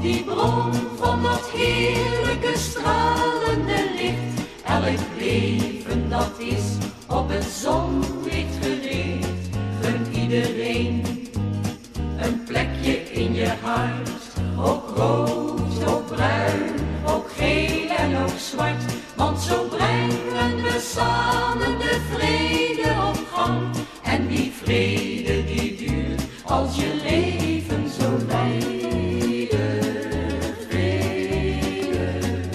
die bron van dat heerlijke stralende licht. Elk leven dat is op het zonlicht gericht. Gun iedereen een plekje in je hart. Ook rood, ook bruin, ook geel en ook zwart. Want zo brengen we samen de vrede op gang. En die vrede die duurt als je leven zo leidt. Vrede,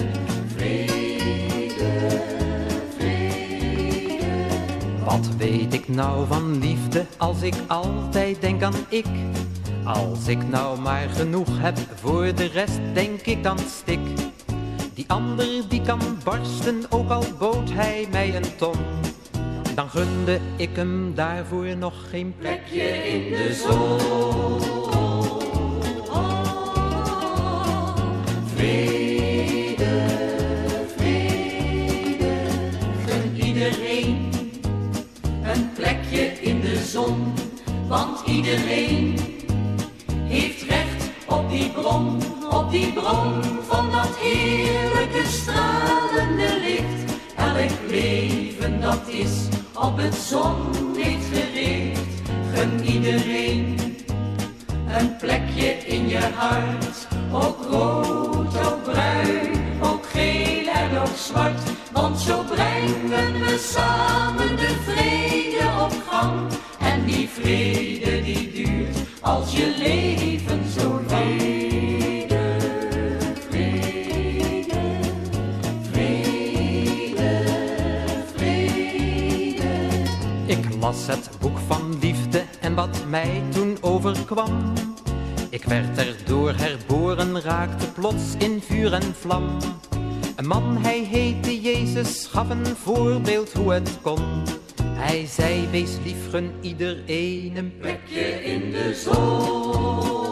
vrede, vrede. Wat weet ik nou van liefde als ik altijd denk aan ik? Als ik nou maar genoeg heb voor de rest, denk ik dan stik. Die ander die kan barsten, ook al bood hij mij een ton. Dan gunde ik hem daarvoor nog geen plekje in de zon. Vrede, vrede, gun iedereen een plekje in de zon. Want iedereen heeft recht op die bron van dat heerlijke stralende licht. Elk leven dat is op het zonlicht gericht. Gun iedereen een plekje in je hart. Ook rood, ook bruin, ook geel en ook zwart. Want zo brengen we samen de vrede op gang. En die vrede die duurt als je leven zo lang. Vrede, vrede, vrede. Ik las het boek van liefde en wat mij toen overkwam. Ik werd erdoor herboren, raakte plots in vuur en vlam. Een man, hij heette Jezus, gaf een voorbeeld hoe het kon. Hij zei, wees lief, gun iedereen een plekje in de zon.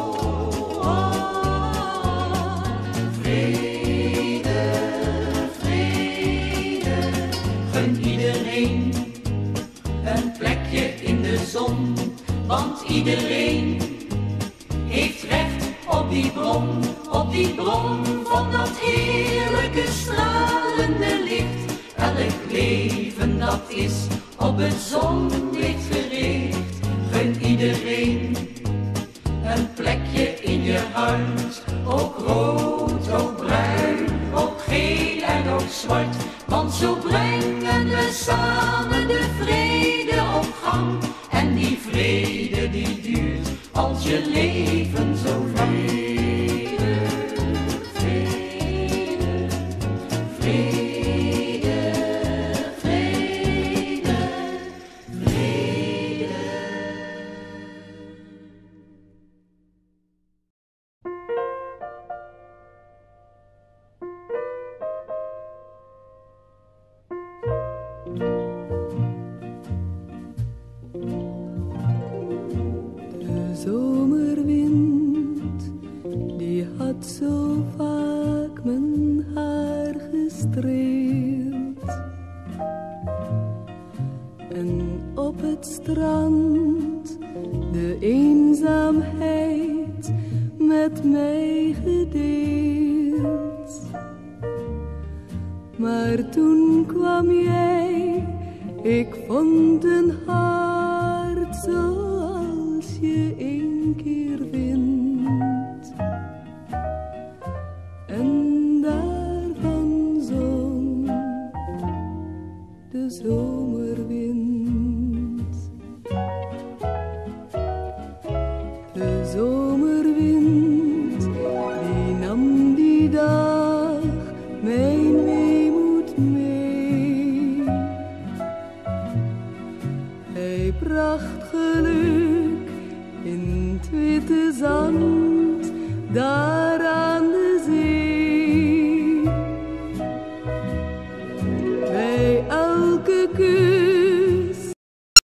Vrede, vrede, gun iedereen een plekje in de zon. Want iedereen heeft recht op die bron van dat heerlijke stralende licht. Elk leven dat is op het zonlicht gericht. Gun iedereen een plekje in je hart. Ook rood, ook bruin, ook geel en ook zwart. Want zo brengen we samen de vrede op gang. En die vrede die duurt als je leven zo lang. Vrede, vrede, vrede, vrede. De zomerwind, die had zo vaak mijn haar gestreeld. En op het strand de eenzaamheid met mij gedeeld. Maar toen kwam jij, ik vond een hart zoals je een keer vindt. En daarvan zong de zomerwind. De zomerwind, die nam die dag mijn weemoed mee. Hij bracht geluk in het witte zand, daar